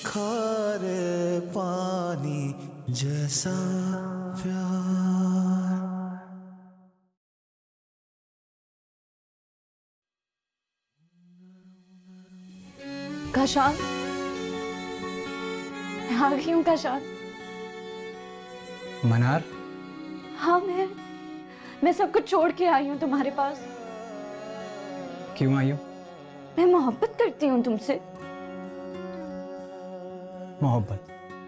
खारे पानी जैसा प्यार। काशान, मैं आ गई हूँ काशान। मनार? हाँ मैं सब कुछ छोड़ के आई हूँ तुम्हारे पास। क्यों आई हो? मैं मोहब्बत करती हूँ तुमसे। मोहब्बत?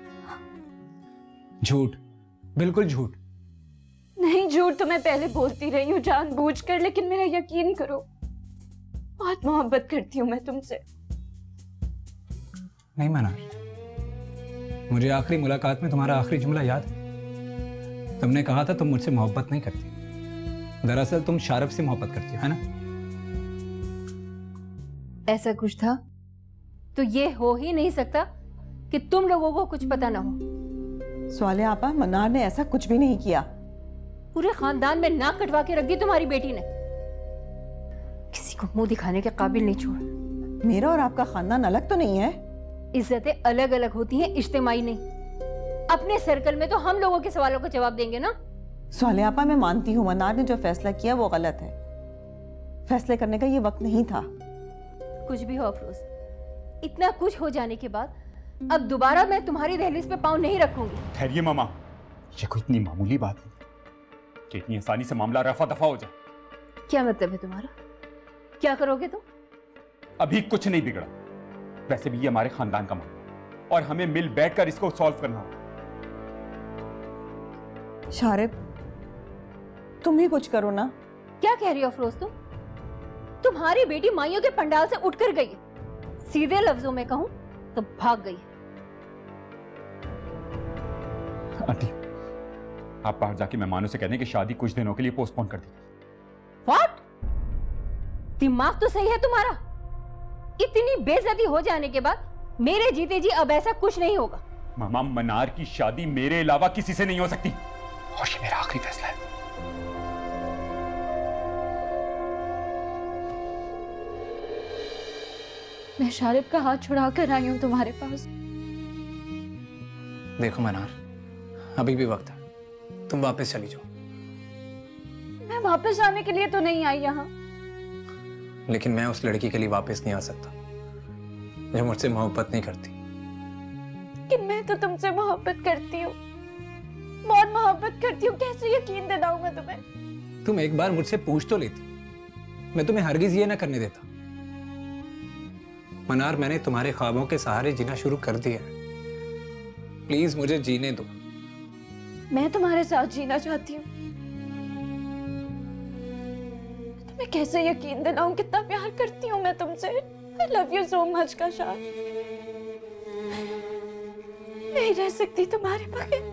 झूठ, बिल्कुल झूठ। नहीं, झूठ तो मैं पहले बोलती रही हूँ जानबूझकर, लेकिन मेरा यकीन करो, बहुत मोहब्बत करती हूँ मैं तुमसे। नहीं मनार, मुझे आखिरी मुलाकात में तुम्हारा आखिरी जुमला याद है। तुमने कहा था तुम मुझसे मोहब्बत नहीं करती, दरअसल तुम शारब से मोहब्बत करती हो, है ना? ऐसा कुछ था तो ये हो ही नहीं सकता कि तुम लोगों को कुछ पता ना हो। स्वाले आपा, मनार ने ऐसा कुछ भी नहीं किया। पूरे खानदान में नाक कटवा के रख दी तुम्हारी बेटी ने। किसी को मुंह दिखाने के काबिल नहीं छोड़ा। मेरा और आपका खानदान अलग तो नहीं है? इज्जतें अलग अलग होती हैं, इज्तिमाई नहीं। अपने सर्कल में तो हम लोगों के सवालों का जवाब देंगे ना। स्वाले आपा, मैं मानती हूँ मनार ने जो फैसला किया वो गलत है। फैसले करने का ये वक्त नहीं था। कुछ भी हो अफरोज, इतना कुछ हो जाने के बाद अब दोबारा मैं तुम्हारी दहलीज पे पाँव नहीं रखूंगी। ठहरिए मामा, ये कोई इतनी मामूली बात नहीं कि इतनी आसानी से मामला रफा दफा हो जाए। क्या मतलब है तुम्हारा? क्या करोगे तुम? अभी कुछ नहीं बिगड़ा। वैसे भी ये हमारे खानदान का मामला और हमें मिल बैठकर इसको सॉल्व करना होगा। शारिब, तुम ही कुछ करो ना। क्या कह रही हो अफरोज तुम? तुम्हारी बेटी माइयों के पंडाल से उठकर गई है। सीधे लफ्जों में कहूं तो भाग गई। आंटी, आप बाहर जाके मेहमानों से कह दें कि शादी कुछ दिनों के लिए पोस्टपोन कर दी। व्हाट? दिमाग तो सही है तुम्हारा? इतनी बेइज्जती हो जाने के बाद मेरे जीते जी अब ऐसा कुछ नहीं होगा। मामा, मनार की शादी मेरे अलावा किसी से नहीं हो सकती और ये मेरा आखिरी फैसला है। मैं शारिब का हाथ छुड़ा कर आई हूँ तुम्हारे पास। देखो मनार, अभी भी वक्त है, तुम वापस चली जाओ। मैं वापस आने के लिए तो नहीं आई यहाँ। लेकिन मैं उस लड़की के लिए वापस नहीं आ सकता जो मुझसे मोहब्बत नहीं करती। कि मैं तो तुमसे मोहब्बत करती हूँ, बहुत मोहब्बत करती हूँ। कैसे यकीन दिलाऊं मैं तुम्हें? तुम एक बार मुझसे पूछ तो लेती, मैं तुम्हें हरगिज ये ना करने देता। मनार, मैंने तुम्हारे ख्वाबों के सहारे जीना शुरू कर दिया है। प्लीज मुझे जीने दो। मैं तुम्हारे साथ जीना चाहती हूँ। तुम्हें कैसे यकीन दिलाऊं कितना प्यार करती हूँ मैं तुमसे। I love you so much Kashan. नहीं रह सकती तुम्हारे बगैर।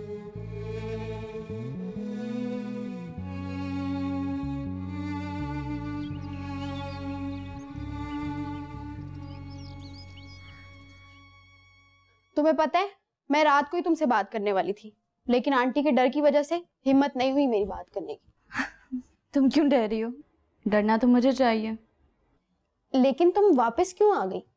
तुम्हें पता है, मैं रात को ही तुमसे बात करने वाली थी, लेकिन आंटी के डर की वजह से हिम्मत नहीं हुई मेरी बात करने की। तुम क्यों डर रही हो? डरना तो मुझे चाहिए। लेकिन तुम वापस क्यों आ गई?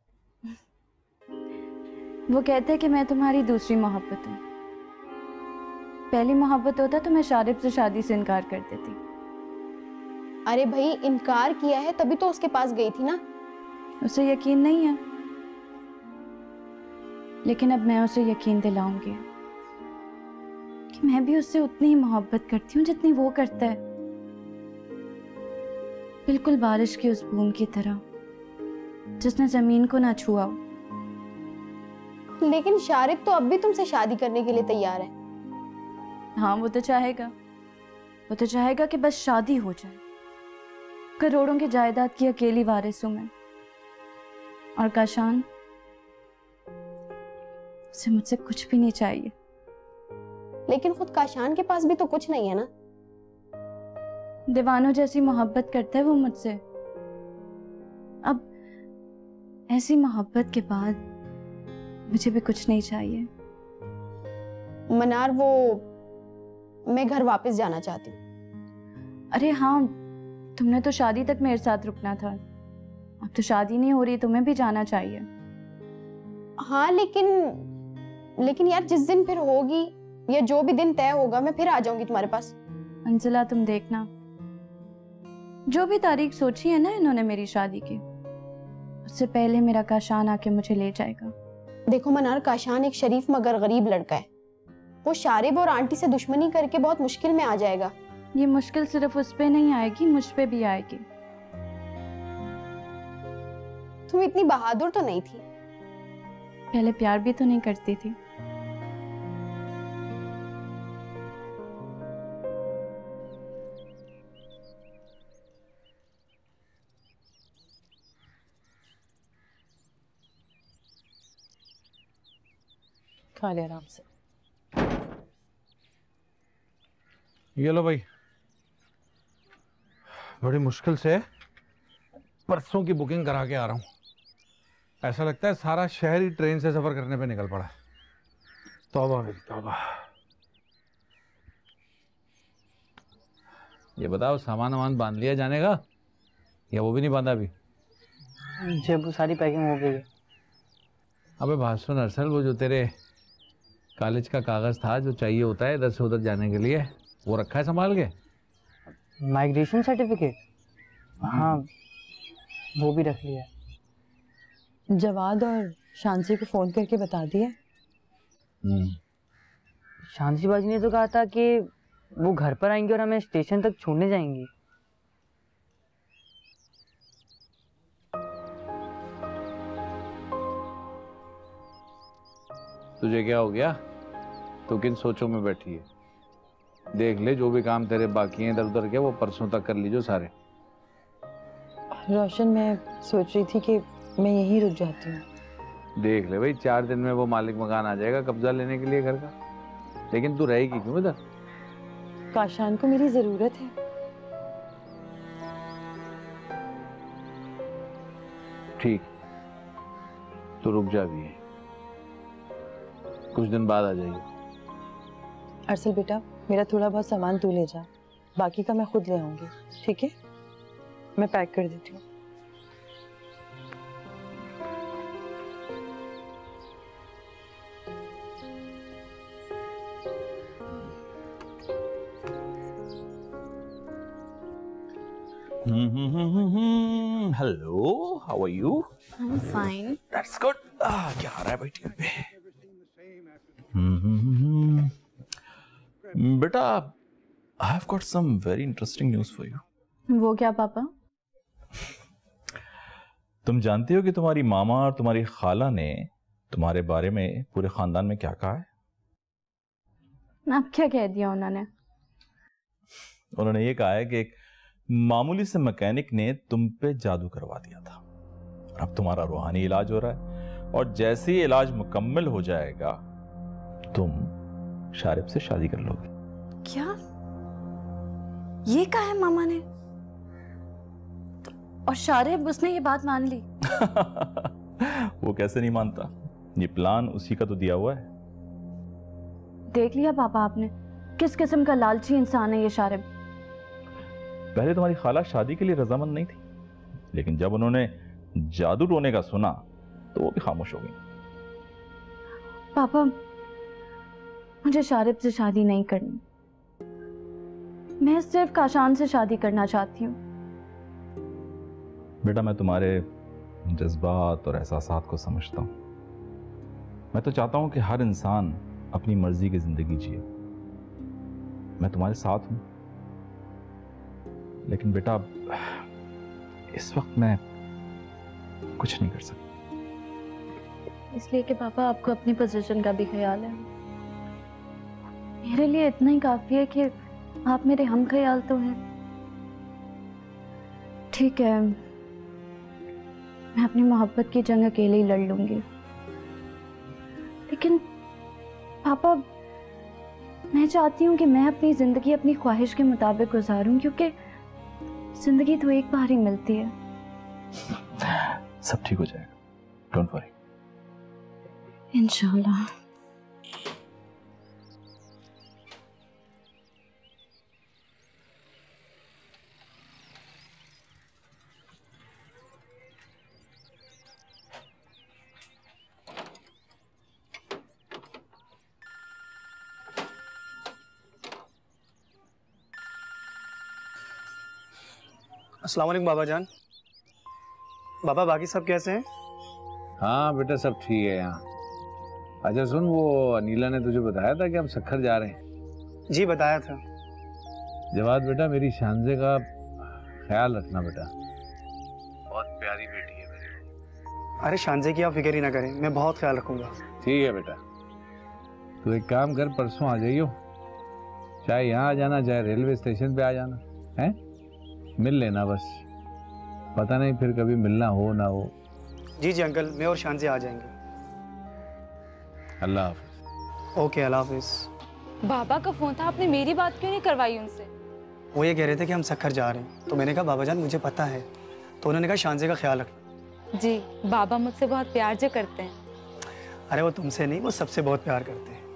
वो कहते हैं कि मैं तुम्हारी दूसरी मोहब्बत हूँ। पहली मोहब्बत होता तो मैं शारिब से शादी से इनकार कर देती। अरे भाई, इनकार किया है तभी तो उसके पास गई थी ना। उसे यकीन नहीं है, लेकिन अब मैं उसे यकीन दिलाऊंगी कि मैं भी उससे उतनी ही मोहब्बत करती हूँ जितनी वो करता है। बिल्कुल बारिश की उस बूंद की तरह जिसने जमीन को ना छुआ हो। लेकिन शारिब तो अब भी तुमसे शादी करने के लिए तैयार है। हाँ, वो तो चाहेगा कि बस शादी हो जाए। करोड़ों की जायदाद की अकेली वारिस हूं मैं। और काशान, उसे मुझसे कुछ भी नहीं चाहिए। लेकिन खुद काशान के पास भी तो कुछ नहीं है ना। दीवानों जैसी मोहब्बत करता है वो मुझसे। अब ऐसी मोहब्बत के बाद मुझे भी कुछ नहीं चाहिए। मनार, मैं घर वापस जाना चाहती हूँ। अरे हाँ, तुमने तो शादी तक मेरे साथ रुकना था। अब तो शादी नहीं हो रही, तुम्हें भी जाना चाहिए। हाँ लेकिन यार जिस दिन फिर होगी या जो भी दिन तय होगा मैं फिर आ जाऊंगी तुम्हारे पास। अंजला तुम देखना, जो भी तारीख सोची है ना इन्होंने मेरी शादी की, उससे पहले मेरा काशान आके मुझे ले जाएगा। देखो मनार, काशान एक शरीफ मगर गरीब लड़का है। वो शारिब और आंटी से दुश्मनी करके बहुत मुश्किल में आ जाएगा। ये मुश्किल सिर्फ उस पे नहीं आएगी, मुझ पे भी आएगी। तुम इतनी बहादुर तो नहीं थी। पहले प्यार भी तो नहीं करती थी। खा ले आराम से। ये लो भाई, बड़ी मुश्किल से परसों की बुकिंग करा के आ रहा हूँ। ऐसा लगता है सारा शहर ही ट्रेन से सफर करने पे निकल पड़ा है। तौबा मेरी तौबा। ये बताओ, सामान वामान बांध लिया जाने का या वो भी नहीं बांधा अभी? जब वो सारी पैकिंग हो गई है। अबे भास्कर अरसल, वो जो तेरे कॉलेज का कागज था जो चाहिए होता है इधर से उधर जाने के लिए, वो रखा है संभाल के? Migration certificate? हाँ, वो भी रख लिया। जवाद और शांति को फोन करके बता दिया। शांति बाजी ने तो कहा था कि वो घर पर आएंगे और हमें स्टेशन तक छोड़ने जाएंगी। तुझे क्या हो गया? तू किन सोचों में बैठी है? देख ले, जो भी काम तेरे बाकी हैं इधर उधर के वो परसों तक कर लीजिए सारे। रोशन, मैं सोच रही थी कि मैं यहीं रुक जाती हूँ। देख ले भाई, 4 दिन में वो मालिक मकान आ जाएगा कब्जा लेने के लिए घर का। लेकिन तू रहेगी क्यों इधर? काशान को मेरी जरूरत है। ठीक, तो रुक जा भी है, कुछ दिन बाद आ जाइए। अरसल बेटा, मेरा थोड़ा बहुत सामान तू ले जा, बाकी का मैं खुद ले आऊंगी, ठीक है? मैं पैक कर देती हूँ। Hello, how are you? I am fine. That's good. क्या आ रहा है बेटी पे? बेटा, I have got some very interesting news for you. वो क्या पापा? तुम जानती हो कि तुम्हारी मामा और तुम्हारी खाला ने तुम्हारे बारे में पूरे खानदान में क्या कहा है? अब क्या कह दिया उन्होंने? उन्होंने ये कहा है कि एक मामूली से मैकेनिक ने तुम पे जादू करवा दिया था और अब तुम्हारा रूहानी इलाज हो रहा है, और जैसे ही इलाज मुकम्मल हो जाएगा तुम शारिब से शादी कर लोगे। क्या? ये कहा है मामा ने? और शारिब, उसने ये बात मान ली? वो कैसे नहीं मानता? ये प्लान उसी का तो दिया हुआ है। देख लिया पापा आपने, किस किस्म का लालची इंसान है ये शारिब। पहले तुम्हारी खाला शादी के लिए रजामंद नहीं थी, लेकिन जब उन्होंने जादू टोने का सुना तो वो भी खामोश हो गई। पापा, मुझे शारिब से शादी नहीं करनी, मैं सिर्फ काशान से शादी करना चाहती हूँ। बेटा, मैं तुम्हारे जज्बात और एहसासात को समझता हूँ। मैं तो चाहता हूँ कि हर इंसान अपनी मर्जी की जिंदगी जिए। मैं तुम्हारे साथ हूँ, लेकिन बेटा इस वक्त मैं कुछ नहीं कर सकता। इसलिए कि पापा आपको अपनी पोजीशन का भी ख्याल है। मेरे लिए इतना ही काफी है कि आप मेरे हम ख्याल तो हैं। ठीक है, मैं अपनी मोहब्बत की जंग अकेले ही लड़ लूंगी, लेकिन पापा मैं चाहती हूँ कि मैं अपनी जिंदगी अपनी ख्वाहिश के मुताबिक गुजारूं, क्योंकि जिंदगी तो एक बार ही मिलती है। सब ठीक हो जाएगा, डोंट वरी। इंशाल्लाह। अस्सलाम वालेकुम बाबा जान। बाबा बाकी सब कैसे हैं? हाँ बेटा सब ठीक है यहाँ। अच्छा सुन, वो अनीला ने तुझे बताया था कि हम सक्खर जा रहे हैं? जी बताया था। जवाद बेटा, मेरी शानजे का ख्याल रखना बेटा, बहुत प्यारी बेटी है मेरी। अरे शानजे की आप फिक्र ही ना करें, मैं बहुत ख्याल रखूंगा। ठीक है बेटा, तो एक काम कर, परसों आ जाइयो, चाहे यहाँ आ जाना चाहे रेलवे स्टेशन पे आ जाना है, मिल लेना बस, पता नहीं फिर कभी मिलना हो ना हो। जी जी अंकल, मैं और शानजे आ जाएंगे। अल्लाह हाफिज। ओके अल्लाह हाफिज। बाबा का फोन था, आपने मेरी बात क्यों नहीं करवाई उनसे? वो ये कह रहे थे कि हम सक्खर जा रहे हैं, तो मैंने कहा बाबा जान मुझे पता है, तो उन्होंने कहा शानजे का ख्याल रखना। जी, बाबा मुझसे बहुत प्यार जो करते हैं। अरे वो तुमसे नहीं, वो सबसे बहुत प्यार करते हैं।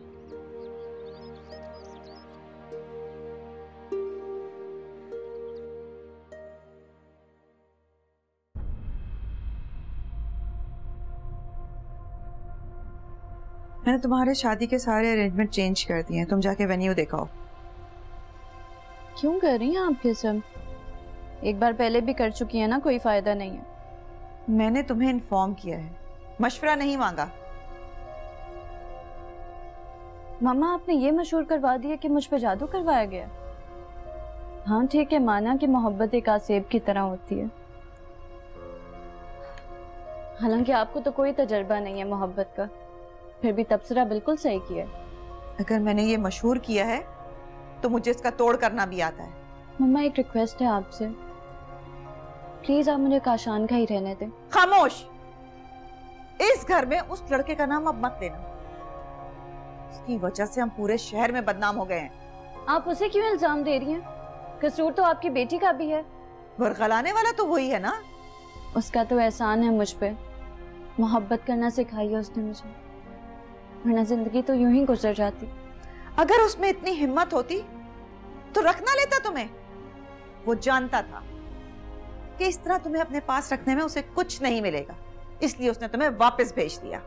मैंने तुम्हारे शादी के सारे अरेंजमेंट चेंज कर दिए हैं, तुम जाके वेन्यू दिखाओ। क्यों कर रही हैं आप ये सब? एक बार पहले भी कर चुकी है ना, कोई फायदा नहीं है। मैंने तुम्हें इन्फॉर्म किया है, मशवरा नहीं मांगा। मामा आपने ये मशहूर करवा दिया कि मुझ पे जादू करवाया गया। हाँ ठीक है, माना कि मोहब्बत एक आसेब की तरह होती है, हालांकि आपको तो कोई तजर्बा नहीं है मोहब्बत का, फिर भी तबसरा बिल्कुल सही किया। अगर मैंने ये मशहूर किया है तो मुझे इसका तोड़ करना भी आता है। मम्मा एक रिक्वेस्ट है आपसे, प्लीज आप मुझे काशान का ही रहने दें। खामोश, इस घर में उस लड़के का नाम अब मत लेना, उसकी वजह से हम पूरे शहर में बदनाम हो गए हैं। आप उसे क्यों इल्जाम दे रही हैं? कसूर तो आपकी बेटी का भी है। बरगलाने वाला तो वही है ना। उसका तो एहसान है मुझ पे, मोहब्बत करना सिखाई है उसने मुझे, वरना जिंदगी तो यूं ही गुजर जाती। अगर उसमें इतनी हिम्मत होती तो रख ना लेता तुम्हें। वो जानता था कि इस तरह तुम्हें अपने पास रखने में उसे कुछ नहीं मिलेगा, इसलिए उसने तुम्हें वापस भेज दिया।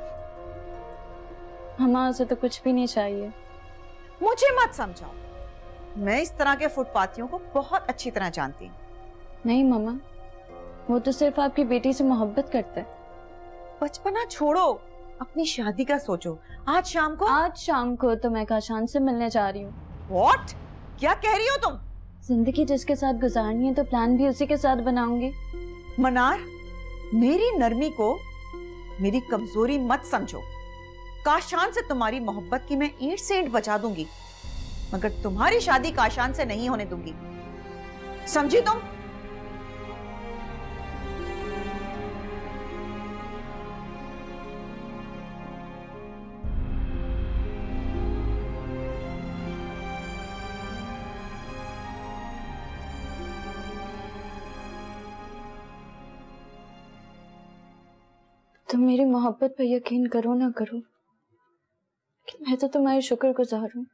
हमारे उसे तो कुछ भी नहीं चाहिए। मुझे मत समझाओ, मैं इस तरह के फुटपाथियों को बहुत अच्छी तरह जानती हूँ। नहीं मम्मा, वो तो सिर्फ आपकी बेटी से मोहब्बत करता है। बचपना छोड़ो, अपनी शादी का सोचो। आज शाम को तो मैं काशान से मिलने जा रही हूँ। What? क्या कह रही हो तुम? जिंदगी जिसके साथ गुजारनी है तो प्लान भी उसी के साथ बनाऊंगी। मनार, मेरी नरमी को मेरी कमजोरी मत समझो। काशान से तुम्हारी मोहब्बत की मैं ईंट से ईंट बचा दूंगी, मगर तुम्हारी शादी काशान से नहीं होने दूंगी, समझी तुम? तुम मेरी मोहब्बत पर यकीन करो ना करो, कि मैं तो तुम्हारी शुक्रगुजार हूँ।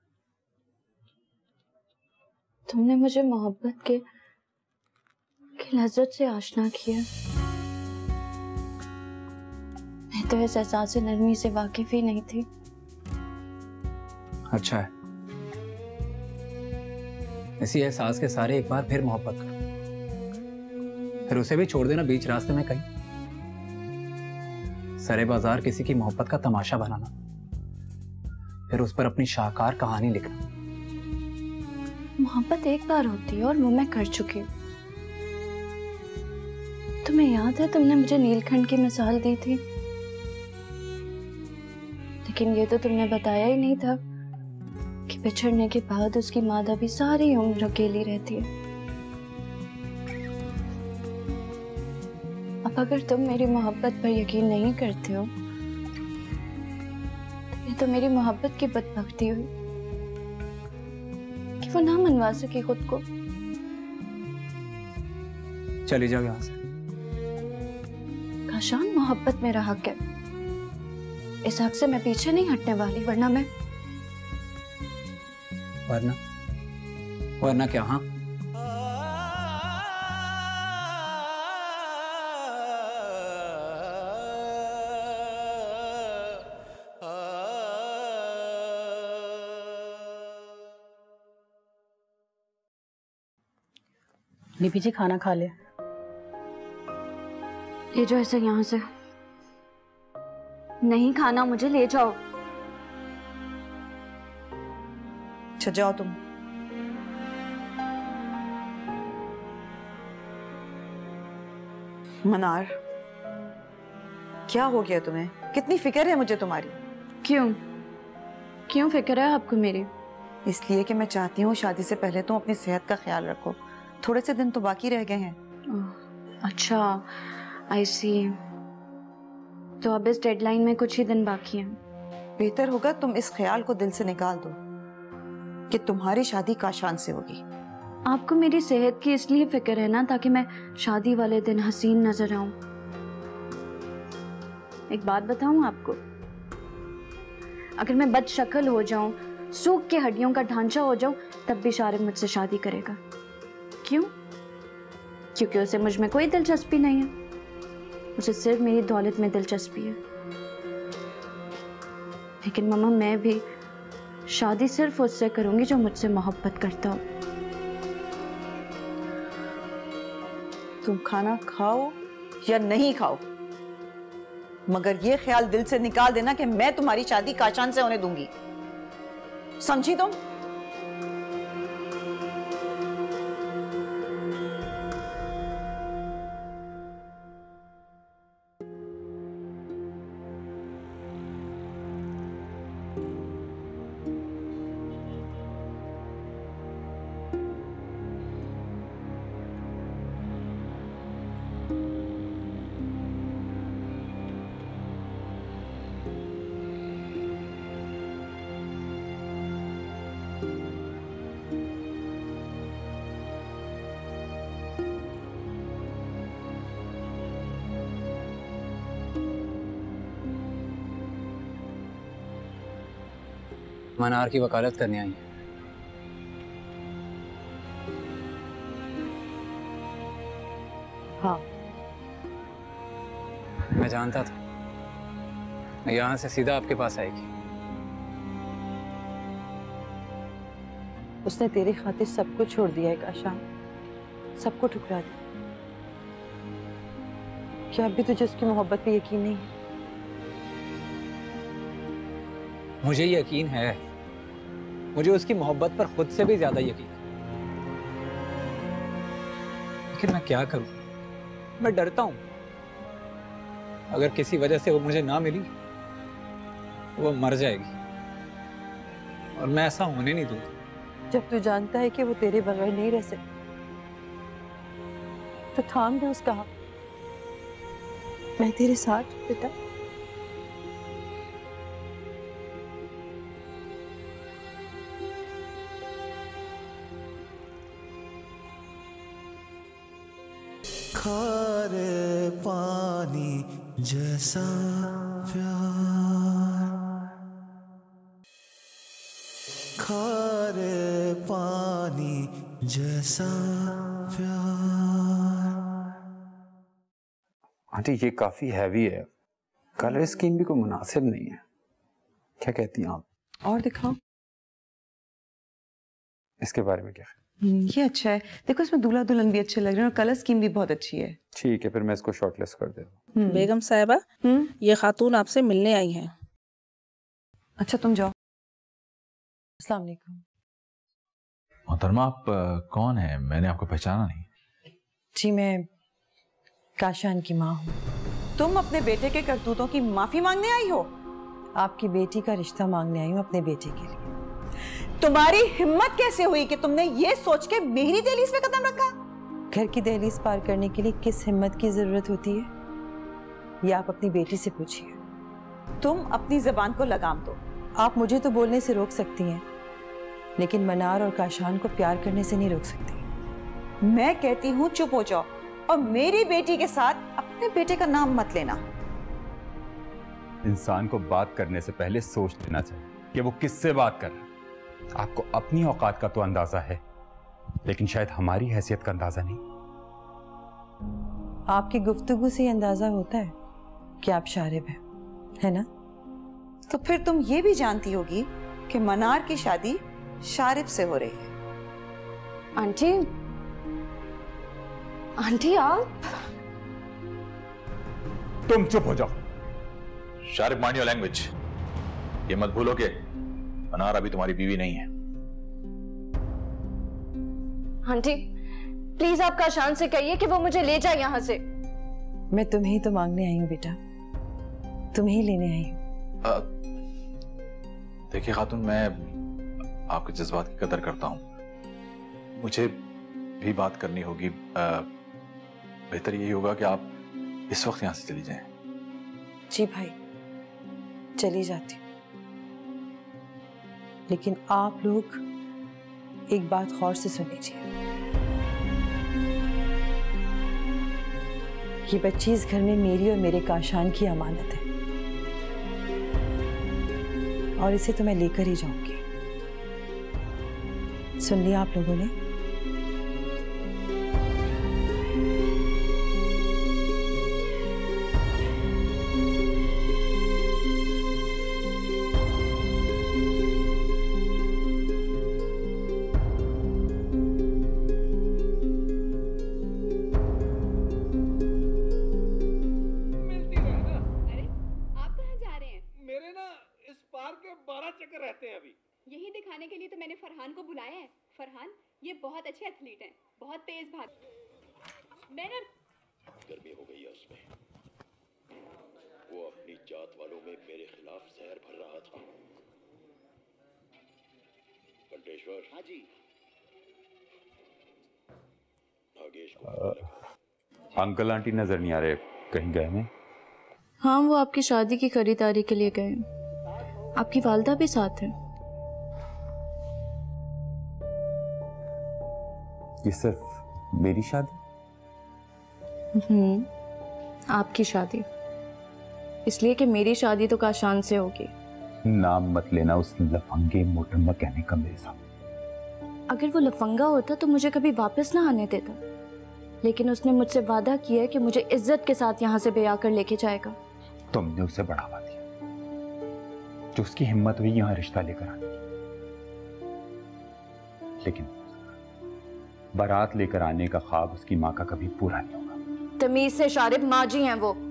तुमने मुझे मोहब्बत के लज्जत से आशना किया। मैं तो इस एहसास नरमी से वाकिफ ही नहीं थी। अच्छा है, इसी एहसास के सारे एक बार फिर मोहब्बत करो, फिर उसे भी छोड़ देना बीच रास्ते में कहीं। सरे बाजार किसी की मोहब्बत का तमाशा बनाना, फिर उस पर अपनी शाहकार कहानी लिखना। मोहब्बत एक बार होती है और वो मैं कर चुकी हूँ। तुम्हें याद है तुमने मुझे नीलखंड की मिसाल दी थी, लेकिन ये तो तुमने बताया ही नहीं था कि बिछड़ने के बाद उसकी मादा भी सारी उम्र अकेली रहती है। अब अगर तुम मेरी मोहब्बत पर यकीन नहीं करते हो तो ये तो मेरी मोहब्बत की बदबख्ती हुई कि वो ना मनवा सकी खुद को। चली जाओ यहां से। काशान, मोहब्बत मेरा हक है, इस हक से मैं पीछे नहीं हटने वाली, वरना वरना क्या? हाँ, लिपि जी खाना खा ले। ले जाओ ऐसे यहाँ से। नहीं खाना मुझे, ले जाओ। अच्छा जाओ तुम। मनार, क्या हो गया तुम्हें? कितनी फिक्र है मुझे तुम्हारी? क्यों क्यों फिक्र है आपको मेरी? इसलिए कि मैं चाहती हूँ शादी से पहले तुम अपनी सेहत का ख्याल रखो। थोड़े से दिन तो बाकी रह गए हैं। अच्छा, आई सी। तो अब इस डेडलाइन में कुछ ही दिन बाकी हैं। बेहतर होगा तुम इस ख्याल को दिल से निकाल दो कि तुम्हारी शादी काशान से होगी। आपको मेरी सेहत की इसलिए फिक्र है ना, ताकि मैं शादी वाले दिन हसीन नजर आऊं। एक बात बताऊं आपको, अगर मैं बदशक्ल हो जाऊं, सूख के हड्डियों का ढांचा हो जाऊं, तब भी शारिब मुझसे शादी करेगा। क्यों? क्योंकि उसे मुझ में कोई दिलचस्पी नहीं है, उसे सिर्फ मेरी दौलत में दिलचस्पी है। लेकिन मामा, मैं भी शादी सिर्फ उससे करूंगी जो मुझसे मोहब्बत करता हो। तुम खाना खाओ या नहीं खाओ, मगर ये ख्याल दिल से निकाल देना कि मैं तुम्हारी शादी काशान से होने दूंगी। समझी तुम? मनार की वकालत करने आई है। हाँ, मैं जानता था मैं यहाँ से सीधा आपके पास आएगी। उसने तेरी खातिर सब कुछ छोड़ दिया है काशान, सबको ठुकरा दिया। क्या अब भी तुझे उसकी मोहब्बत पे यकीन नहीं है? मुझे यकीन है, मुझे उसकी मोहब्बत पर खुद से भी ज्यादा यकीन है। लेकिन मैं क्या करूं? मैं डरता हूं, अगर किसी वजह से वो मुझे ना मिली तो वो मर जाएगी, और मैं ऐसा होने नहीं दूंगा। जब तू जानता है कि वो तेरे बगैर नहीं रह सकती, तो थाम दे उसका हाथ। मैं तेरे साथ हूं बेटा। खारे पानी जैसा प्यार, खारे पानी जैसा प्यार। आंटी ये काफी हैवी है, कलर स्कीम भी कोई मुनासिब नहीं है। क्या कहती हैं आप? और दिखाओ। इसके बारे में क्या? ये अच्छा है, देखो इसमें दूल्हा दुल्हन भी अच्छे लग रहे हैं और कलर स्कीम भी बहुत अच्छी है। ठीक है, फिर मैं इसको शॉर्टलिस्ट कर देता हूँ। बेगम साहिबा, ये खातून आपसे मिलने आई हैं। अच्छा तुम जाओ। अस्सलाम वालेकुम। मोहतरमा, आप कौन है? मैंने आपको पहचाना नहीं। जी, मैं काशान की माँ हूँ। तुम अपने बेटे के करतूतों की माफी मांगने आई हो? आपकी बेटी का रिश्ता मांगने आई हूँ अपने बेटे के लिए। तुम्हारी हिम्मत कैसे हुई कि तुमने ये सोच के मेरी दहलीज पे कदम रखा? घर की दहलीज पार करने के लिए किस हिम्मत की जरूरत होती है, ये आप अपनी बेटी से पूछिए। तुम अपनी जुबान को लगाम दो। आप मुझे तो बोलने से रोक सकती हैं, लेकिन मनार और काशान को प्यार करने से नहीं रोक सकती। मैं कहती हूँ चुप हो जाओ और मेरी बेटी के साथ अपने बेटे का नाम मत लेना। इंसान को बात करने से पहले सोच लेना चाहिए कि वो किससे बात कर रहा है। आपको अपनी औकात का तो अंदाजा है, लेकिन शायद हमारी हैसियत का अंदाजा नहीं। आपकी गुफ्तगू से अंदाजा होता है कि आप शारिब हैं, है ना? तो फिर तुम ये भी जानती होगी कि मनार की शादी शारिब से हो रही है। आंटी, आंटी आप? तुम चुप हो जाओ। Sharib, mind your language. ये मत भूलो कि अनार अभी तुम्हारी बीवी नहीं है। आंटी प्लीज आप काशान से कहिए कि वो मुझे ले जाए यहाँ से। मैं तुम्हें ही तो मांगने आई हूँ बेटा, तुम्हें ही लेने आई हूँ। देखिए खातून, मैं आपके जज्बात की कदर करता हूँ। मुझे भी बात करनी होगी। बेहतर यही होगा कि आप इस वक्त यहाँ से चली जाएं। जी भाई, चली जाती हूँ, लेकिन आप लोग एक बात गौर से सुन लीजिए। ये बच्ची इस घर में मेरी और मेरे काशान की अमानत है और इसे तो मैं लेकर ही जाऊंगी। सुन लिया आप लोगों ने? यही दिखाने के लिए तो मैंने फरहान को बुलाया है। फरहान ये बहुत अच्छे एथलीट हैं, बहुत तेज भाग। मैंने गर्मी हो गई है उसमें। वो अपनी जात वालों में मेरे खिलाफ जहर भर रहा था। कंटेश्वर। हाँ जी। नागेश को अंकल आंटी नजर नहीं आ रहे, कहीं गए हैं? हाँ, वो आपकी शादी की खरीदारी के लिए गए। आपकी वालदा भी साथ है। ये सिर्फ मेरी शादी? आपकी शादी, इसलिए कि मेरी शादी तो काशान से होगी। नाम मत लेना उस लफंगे मोटम्मा कहने का मेरे साथ। अगर वो लफंगा होता तो मुझे कभी वापस ना आने देता, लेकिन उसने मुझसे वादा किया है कि मुझे इज्जत के साथ यहाँ से ब्याह कर लेके जाएगा। तुमने उसे बढ़ावा दिया, जो उसकी हिम्मत हुई यहाँ रिश्ता लेकर आने की, लेकिन बारात लेकर आने का ख्वाब उसकी माँ का कभी पूरा नहीं होगा। तमीज से शारिब, माँ जी हैं वो।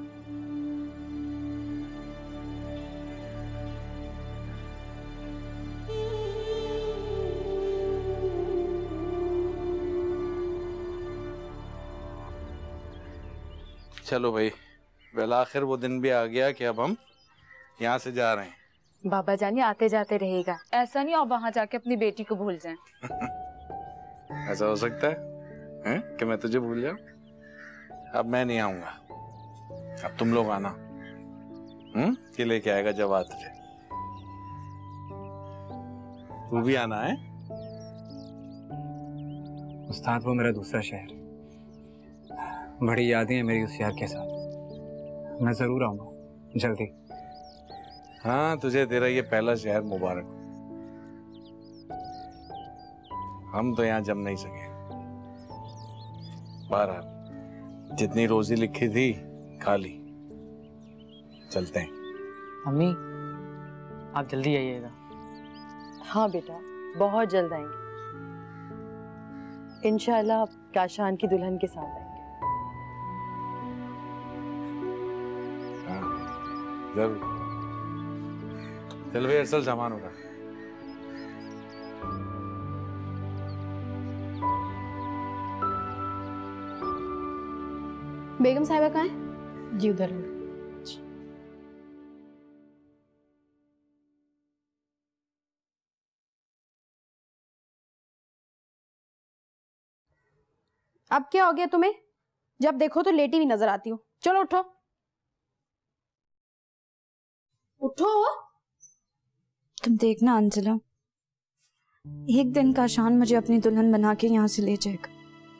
चलो भाई, वेल आखिर वो दिन भी आ गया कि अब हम यहाँ से जा रहे हैं। बाबा जानी आते जाते रहेगा, ऐसा नहीं आप वहां जाके अपनी बेटी को भूल जाएं। ऐसा हो सकता है कि मैं तुझे भूल जाऊं? अब मैं नहीं आऊंगा, अब तुम लोग आना। कि लेके आएगा जवाब तुझे। तू भी आना है। उस्ताद, वो मेरा दूसरा शहर, बड़ी यादें हैं मेरी उस शहर के साथ। मैं जरूर आऊंगा जल्दी। हाँ, तुझे तेरा ये पहला शहर मुबारक। हम तो यहाँ जम नहीं सके। बहरहाल जितनी रोजी लिखी थी खा ली। चलते हैं। अम्मी, आप जल्दी आइएगा। हाँ बेटा, बहुत जल्द आएंगे इंशाल्लाह। काशान की दुल्हन के साथ आएंगे। जरूर। चल भाई, असल सामान उठा। बेगम साहिबा कहाँ है? जी उधर। अब क्या हो गया तुम्हें? जब देखो तो लेटी हुई नजर आती हो। चलो उठो उठो। तुम देखना अंजला, एक दिन काशान मुझे अपनी दुल्हन बना के यहाँ से ले जाएगा,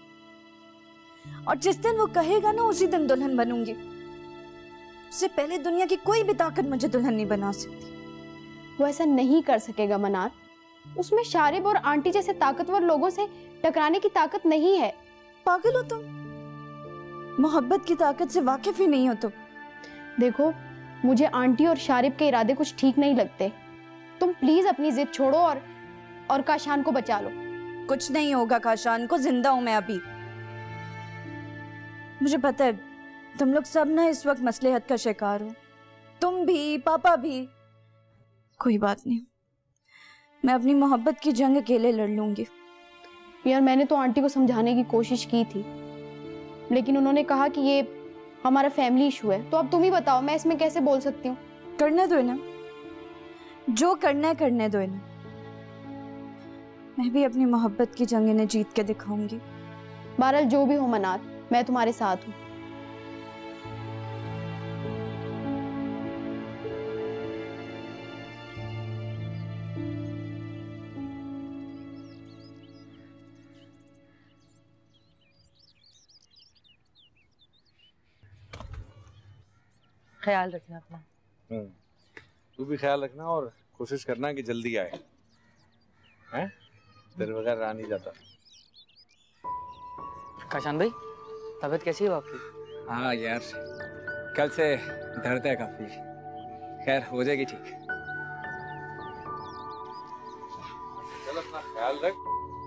और जिस दिन वो कहेगा ना उसी दिन दुल्हन बनूंगी। उससे पहले दुनिया की कोई भी ताकत मुझे दुल्हन नहीं बना सकती। वो ऐसा नहीं कर सकेगा मनार। उसमें शारिब और आंटी जैसे ताकतवर लोगों से टकराने की ताकत नहीं है। पागल हो तुम? मोहब्बत की ताकत से वाकिफ ही नहीं हो तुम। देखो, मुझे आंटी और शारिब के इरादे कुछ ठीक नहीं लगते। तुम प्लीज अपनी जिद छोड़ो और काशान को बचा लो। कुछ नहीं होगा काशान को, जिंदा हूं मैं अभी। मुझे पता है तुम लोग सब ना इस वक्त मसलहत का शिकार हो, तुम भी, पापा भी। कोई बात नहीं, मैं अपनी मोहब्बत की जंग अकेले लड़ लूंगी। यार मैंने तो आंटी को समझाने की कोशिश की थी, लेकिन उन्होंने कहा कि ये हमारा फैमिली इशू है। तो अब तुम ही बताओ, मैं इसमें कैसे बोल सकती हूँ? करने दो ना, जो करना है करने दो ना। मैं भी अपनी मोहब्बत की जंग इन्हें जीत के दिखाऊंगी। बहरहाल जो भी हो मनात, मैं तुम्हारे साथ हूँ। ख्याल रखना अपना। तू भी ख्याल रखना और कोशिश करना कि जल्दी आए। हैं? तेरे बगैर रहा नहीं जाता। काशान भाई, तबीयत कैसी है आपकी? हाँ यार, कल से दर्द है काफी। खैर हो जाएगी ठीक। चल अपना ख्याल रख।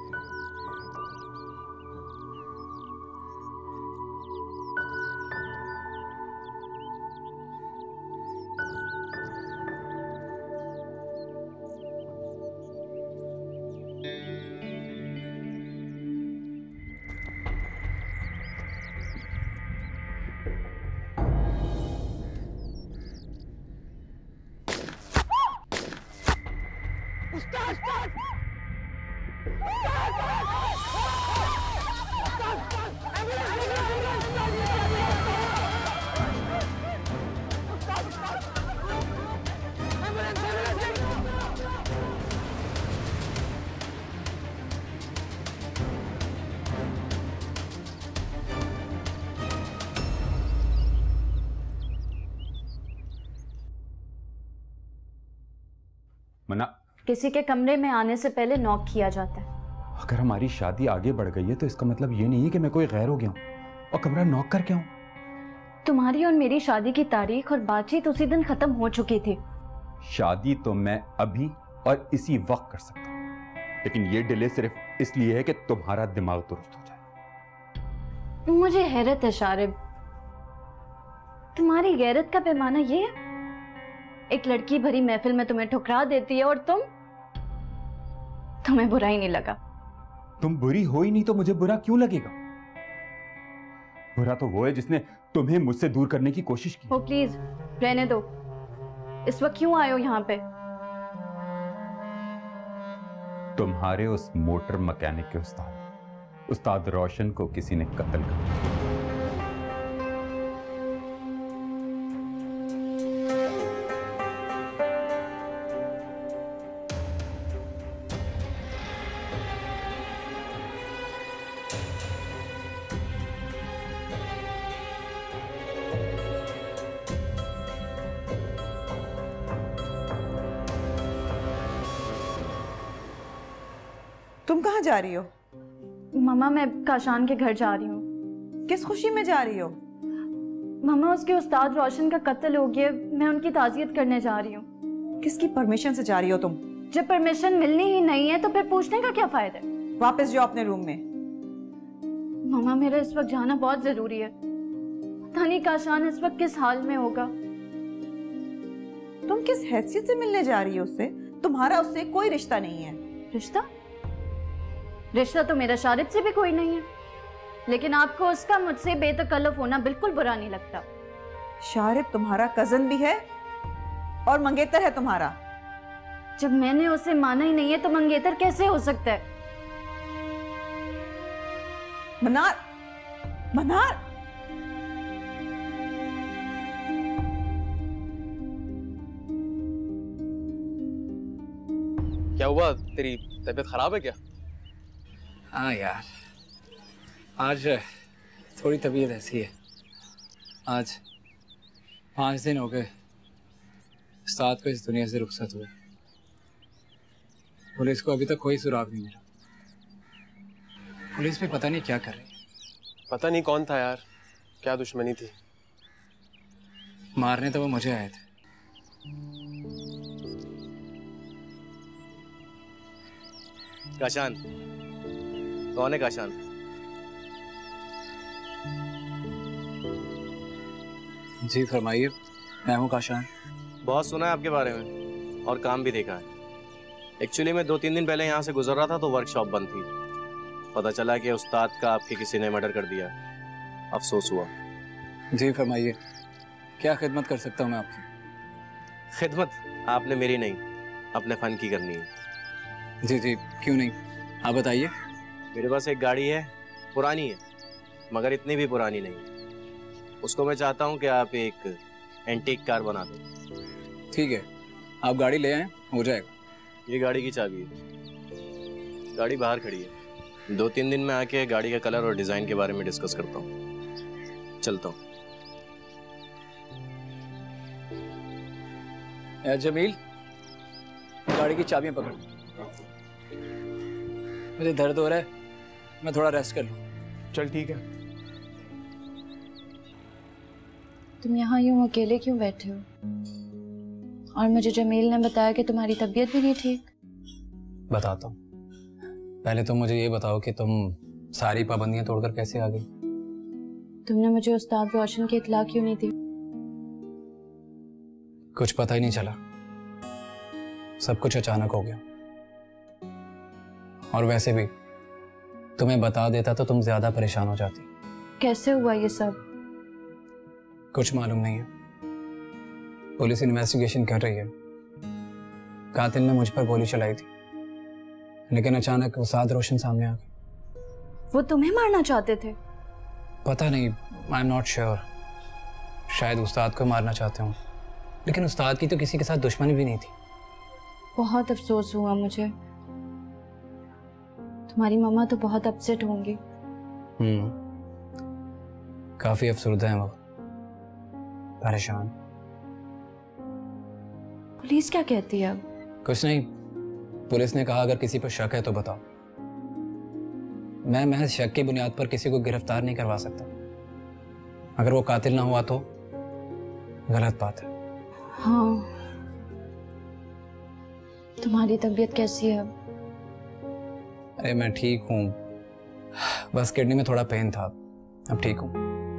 मना, किसी के कमरे में आने से पहले नॉक किया जाता है। अगर हमारी शादी आगे बढ़ गई है तो इसका मतलब ये नहीं है कि मैं कोई गैर हो गया हूँ और कमरा नॉक करके आऊं। तुम्हारी और मेरी शादी की तारीख और बातचीत उसी दिन खत्म हो चुकी थी। शादी तो मैं अभी और इसी वक्त कर सकता हूँ, लेकिन ये डिले सिर्फ इसलिए है कि तुम्हारा दिमाग दुरुस्त हो जाए। मुझे हैरत है शारिब, तुम्हारी गैरत का पैमाना ये है? एक लड़की भरी महफिल में तुम्हें ठुकरा देती है और तुम्हें बुरा ही नहीं लगा। तुम बुरी हो ही नहीं तो मुझे बुरा क्यों लगेगा? बुरा तो वो है जिसने तुम्हें मुझसे दूर करने की कोशिश की। ओ प्लीज रहने दो, इस वक्त क्यों आए हो यहाँ पे? तुम्हारे उस मोटर मैकेनिक के उस्ताद रोशन को किसी ने कत्ल कर दिया। तुम कहाँ जा रही हो? मामा मैं काशान के घर जा रही हूँ। किस खुशी में जा रही हो? मामा उसके उस्ताद रोशन का कत्ल हो गया, मैं उनकी ताज़ियत करने जा रही हूँ। किसकी परमिशन से जा रही हो तुम? जब परमिशन मिलनी ही नहीं है तो फिर पूछने का क्या फायदा है? वापस जाओ अपने रूम में। मामा मेरा इस वक्त जाना बहुत जरूरी है, पता नहीं काशान इस वक्त किस हाल में होगा। तुम किस हैसियत से मिलने जा रही हो उससे? तुम्हारा उससे कोई रिश्ता नहीं है। रिश्ता? रिश्ता तो मेरा शारिब से भी कोई नहीं है, लेकिन आपको उसका मुझसे बेतकल्लुफ होना बिल्कुल बुरा नहीं लगता। शारिब तुम्हारा कजन भी है और मंगेतर है तुम्हारा। जब मैंने उसे माना ही नहीं है तो मंगेतर कैसे हो सकता है? मनार, मनार, क्या हुआ? तेरी तबीयत खराब है क्या? हाँ यार, आज थोड़ी तबीयत ऐसी है। आज 5 दिन हो गए उस्ताद को इस दुनिया से रुखसत हुए। पुलिस को अभी तक कोई सुराग नहीं मिला। पुलिस भी पता नहीं क्या कर रही है। पता नहीं कौन था यार, क्या दुश्मनी थी। मारने तो वो मुझे आए थे। काशान, कौन है काशान? जी फरमाइए, मैं हूँ काशान। बहुत सुना है आपके बारे में और काम भी देखा है। एक्चुअली मैं 2-3 दिन पहले यहाँ से गुजर रहा था तो वर्कशॉप बंद थी। पता चला कि उस्ताद का आपके किसी ने मर्डर कर दिया। अफसोस हुआ। जी फरमाइए, क्या खिदमत कर सकता हूँ मैं आपकी? खिदमत आपने मेरी नहीं, अपने फन की करनी है। जी जी, क्यों नहीं, आप बताइए। मेरे पास एक गाड़ी है, पुरानी है मगर इतनी भी पुरानी नहीं। उसको मैं चाहता हूँ कि आप एक एंटीक कार बना दें। ठीक है, आप गाड़ी ले आएं, हो जाएगा। ये गाड़ी की चाबी है। गाड़ी बाहर खड़ी है। 2-3 दिन में आके गाड़ी का कलर और डिज़ाइन के बारे में डिस्कस करता हूँ। चलता हूँ। जमील, गाड़ी की चाबियां पकड़। मुझे दर्द हो रहा है, मैं थोड़ा रेस्ट कर लूँ। चल ठीक है। तुम यहाँ यूं अकेले क्यों बैठे हो? और मुझे जमील ने बताया कि तुम्हारी तबीयत भी नहीं ठीक। बताता हूँ, पहले तुम मुझे ये बताओ कि तुम सारी पाबंदियां तोड़कर कैसे आ गई? तुमने मुझे उस्ताद रोशन की इत्तला क्यों नहीं दी? कुछ पता ही नहीं चला, सब कुछ अचानक हो गया। और वैसे भी तुम्हें बता देता तो तुम ज्यादा परेशान हो जाती। कैसे हुआ ये सब? कुछ मालूम नहीं है, पुलिस इन्वेस्टिगेशन कर रही है। कातिल ने मुझ पर गोली चलाई थी, लेकिन अचानक उस्ताद रोशन सामने आ गए। वो तुम्हें मारना चाहते थे? पता नहीं, आई एम नॉट श्योर। शायद उस्ताद को मारना चाहते हूँ, लेकिन उस्ताद की तो किसी के साथ दुश्मनी भी नहीं थी। बहुत अफसोस हुआ मुझे। तुम्हारी मम्मा तो बहुत अपसेट होंगी। काफी अफसरदा हैं वो, परेशान। पुलिस क्या कहती है अब? कुछ नहीं, पुलिस ने कहा अगर किसी पर शक है तो बताओ। मैं महज शक की बुनियाद पर किसी को गिरफ्तार नहीं करवा सकता। अगर वो कातिल ना हुआ तो गलत बात है। हाँ, तुम्हारी तबीयत कैसी है? अरे मैं ठीक हूँ, बस किडनी में थोड़ा पेन था, अब ठीक हूँ।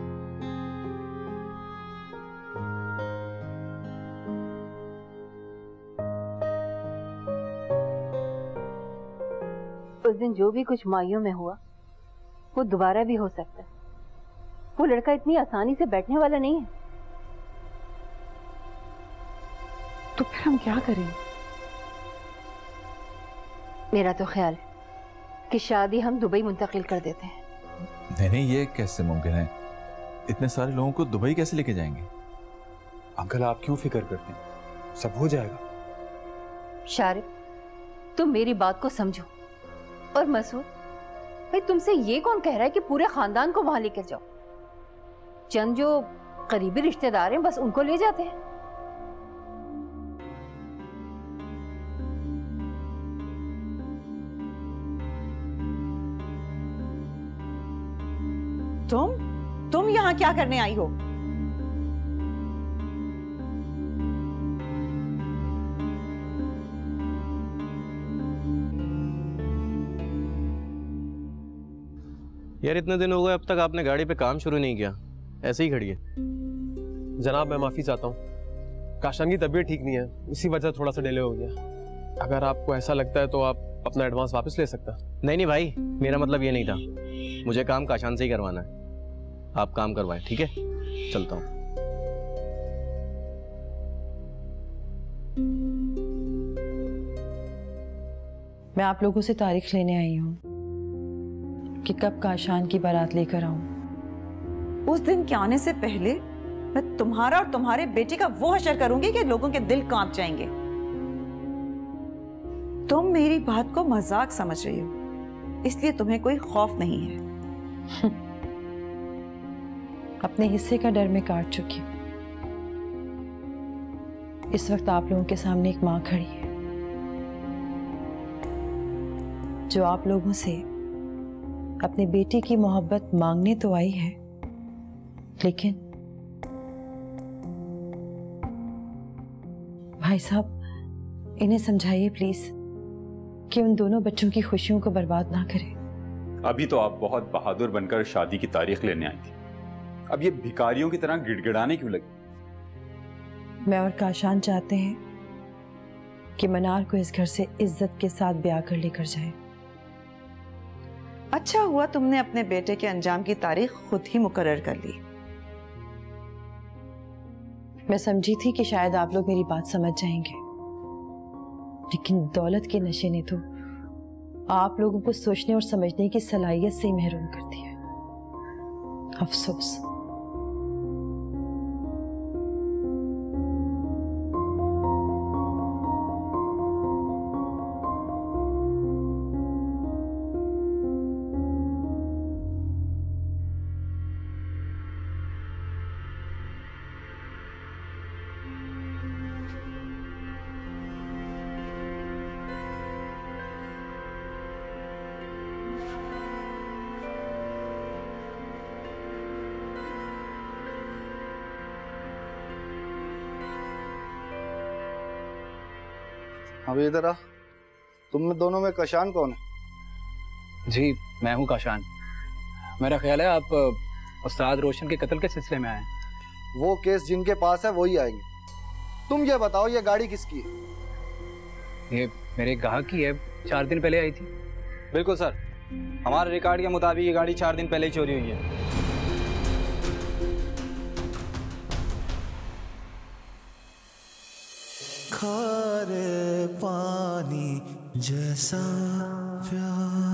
उस दिन जो भी कुछ माइयों में हुआ वो दोबारा भी हो सकता है। वो लड़का इतनी आसानी से बैठने वाला नहीं है। तो फिर हम क्या करें? मेरा तो ख्याल है कि शादी हम दुबई मुंतकिल कर देते हैं। नहीं नहीं, ये कैसे मुमकिन है? इतने सारे लोगों को दुबई कैसे लेके जाएंगे? अंकल आप क्यों फिक्र करते हैं, सब हो जाएगा। शारिब, तुम मेरी बात को समझो। और मसूद भाई, तुमसे ये कौन कह रहा है कि पूरे खानदान को वहां लेकर जाओ? चंद जो करीबी रिश्तेदार हैं बस उनको ले जाते हैं। तुम यहाँ क्या करने आई हो? यार इतने दिन हो गए, अब तक आपने गाड़ी पे काम शुरू नहीं किया, ऐसे ही खड़ी है। जनाब मैं माफ़ी चाहता हूँ, काशान की तबीयत ठीक नहीं है, इसी वजह थोड़ा सा डिले हो गया। अगर आपको ऐसा लगता है तो आप अपना एडवांस वापस ले सकता। नहीं भाई, मेरा मतलब ये नहीं था। मुझे काम काशान से ही करवाना है। आप काम करवाएं, ठीक है? चलता हूँ। मैं आप लोगों से तारीख लेने आई हूँ कि कब काशान की बारात लेकर आऊं। उस दिन के आने से पहले मैं तुम्हारा और तुम्हारे बेटे का वो हशर करूंगी कि लोगों के दिल कांप जाएंगे। तुम मेरी बात को मजाक समझ रही हो, इसलिए तुम्हें कोई खौफ नहीं है। अपने हिस्से का डर मैं काट चुकी हूँ। इस वक्त आप लोगों के सामने एक माँ खड़ी है जो आप लोगों से अपने बेटे की मोहब्बत मांगने तो आई है, लेकिन भाई साहब इन्हें समझाइए प्लीज कि उन दोनों बच्चों की खुशियों को बर्बाद ना करें। अभी तो आप बहुत बहादुर बनकर शादी की तारीख लेने आई थी, अब ये भिखारियों की तरह गिड़गिड़ाने क्यों लगी? मैं और काशान चाहते हैं कि मनार को इस घर से इज्जत के साथ ब्याह कर लेकर जाए। अच्छा हुआ तुमने अपने बेटे के अंजाम की तारीख खुद ही मुकर्रर कर ली। मैं समझी थी कि शायद आप लोग मेरी बात समझ जाएंगे, लेकिन दौलत के नशे ने तो आप लोगों को सोचने और समझने की सलाहियत से ही महरूम कर दिया। अफसोस। अभी इधर आ। तुम दोनों में काशान कौन है? जी मैं हूँ काशान। मेरा ख्याल है आप उस्ताद रोशन के कत्ल के सिलसिले में आए हैं। वो केस जिनके पास है वही आएंगे। तुम ये बताओ ये गाड़ी किसकी है? ये मेरे गाहक की है, 4 दिन पहले आई थी। बिल्कुल सर, हमारे रिकॉर्ड के मुताबिक ये गाड़ी 4 दिन पहले ही चोरी हुई है। खारे पानी जैसा प्यार